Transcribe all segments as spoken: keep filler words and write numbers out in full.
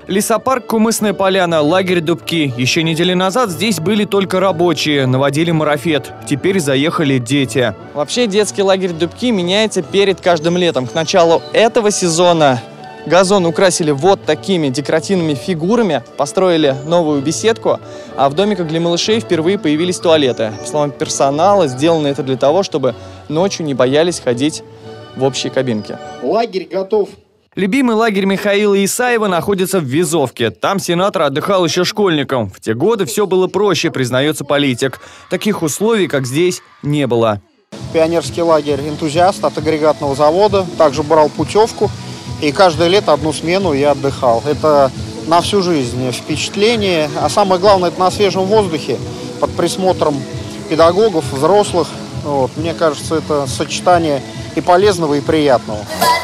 Лесопарк «Кумысная поляна», лагерь «Дубки». Еще недели назад здесь были только рабочие, наводили марафет. Теперь заехали дети. Вообще детский лагерь «Дубки» меняется перед каждым летом. К началу этого сезона газон украсили вот такими декоративными фигурами, построили новую беседку, а в домиках для малышей впервые появились туалеты. По словам персонала, сделано это для того, чтобы ночью не боялись ходить в общей кабинке. Лагерь готов. Любимый лагерь Михаила Исаева находится в Вязовке. Там сенатор отдыхал еще школьником. В те годы все было проще, признается политик. Таких условий, как здесь, не было. Пионерский лагерь «Энтузиаст» от агрегатного завода. Также брал путевку. И каждое лето одну смену я отдыхал. Это на всю жизнь впечатление. А самое главное, это на свежем воздухе, под присмотром педагогов, взрослых. Вот. Мне кажется, это сочетание и полезного, и приятного.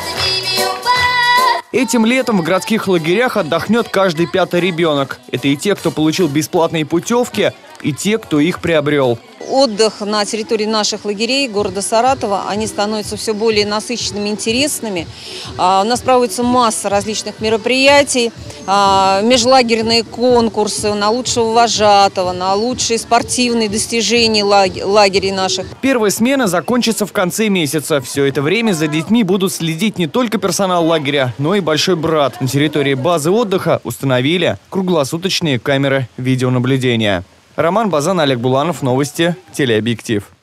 Этим летом в городских лагерях отдохнет каждый пятый ребенок. Это и те, кто получил бесплатные путевки, и те, кто их приобрел. Отдых на территории наших лагерей города Саратова, они становятся все более насыщенными, интересными. А, у нас проводится масса различных мероприятий, а, межлагерные конкурсы на лучшего вожатого, на лучшие спортивные достижения лагерей наших. Первая смена закончится в конце месяца. Все это время за детьми будут следить не только персонал лагеря, но и большой брат. На территории базы отдыха установили круглосуточные камеры видеонаблюдения. Роман Базан, Олег Буланов, новости, телеобъектив.